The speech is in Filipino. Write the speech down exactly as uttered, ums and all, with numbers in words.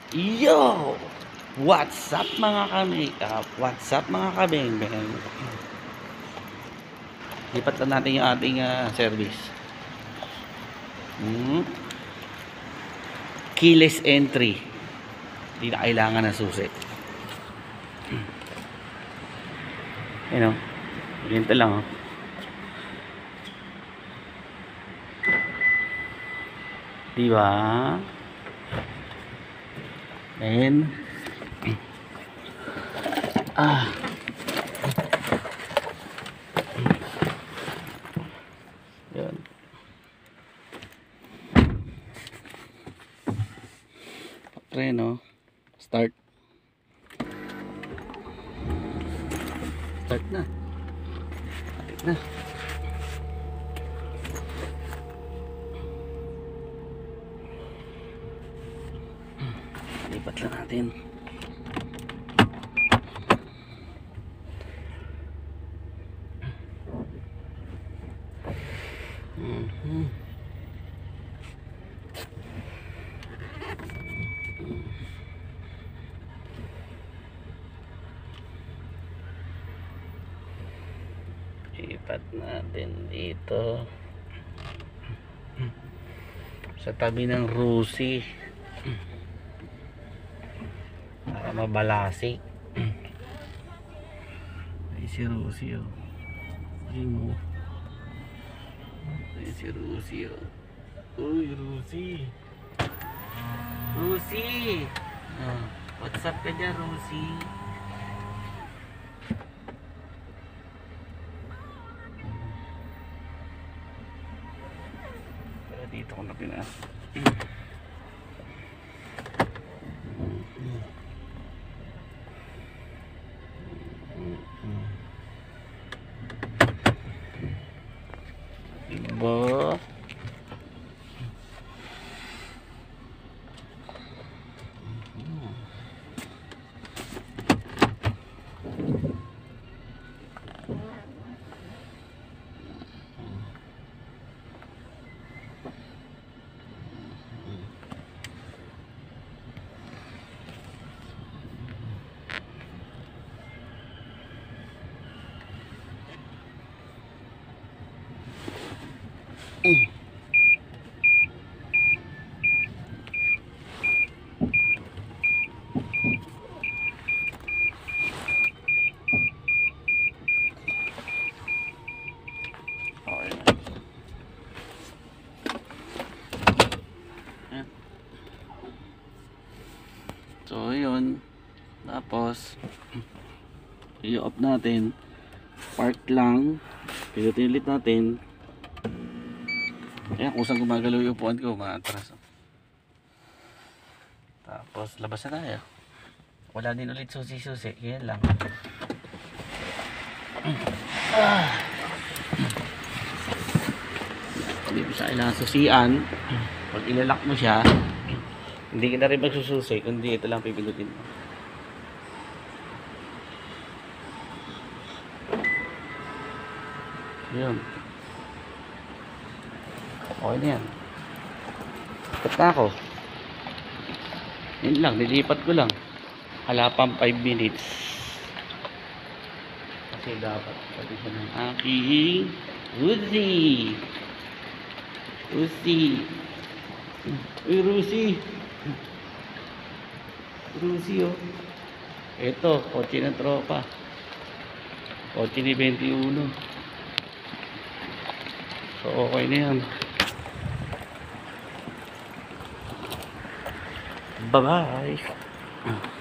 Yo! What's up mga ka-makeup? What's up mga kabeng-beng? Lipat lang natin yung ating uh, service. Hmm. Keyless entry. Hindi na kailangan ng susi. Ayan o. Ganito lang o. Diba? Then ah yun. Preno. Start. Start na. Start na. Lipat lang natin. Mm-hmm. Lipat natin dito sa tabi ng Rusi para mabalasi. Ay si Rusi oh. Ay mo. Ay si Rusi oh. Uy Rusi. Rusi. Oh, what's up ka dyan Rusi? Pero dito ko na pinas. Diba? Mm. Okay. Ayan. So yun, tapos i-off natin, park lang, pinutin ulit natin. Ayan, kung saan gumagalaw yung upuan ko, maatras. Tapos, labas na tayo. Wala din ulit susi-susi. Yan lang. Ah. Hindi mo siya kailangan susian. Pag ilalak mo siya, hindi ka na rin magsususi, kundi ito lang pipindutin mo. Yun. Okay na yan. Lipat na ako. Yun lang, nilipat ko lang. Hala pang five minutes. Kasi dapat pati siya ng aking Uzi. Uzi. Uy, Rusi. Rusi oh. Ito, kotse ng tropa. Kotse ni twenty-one. So okay na yan. Bye bye.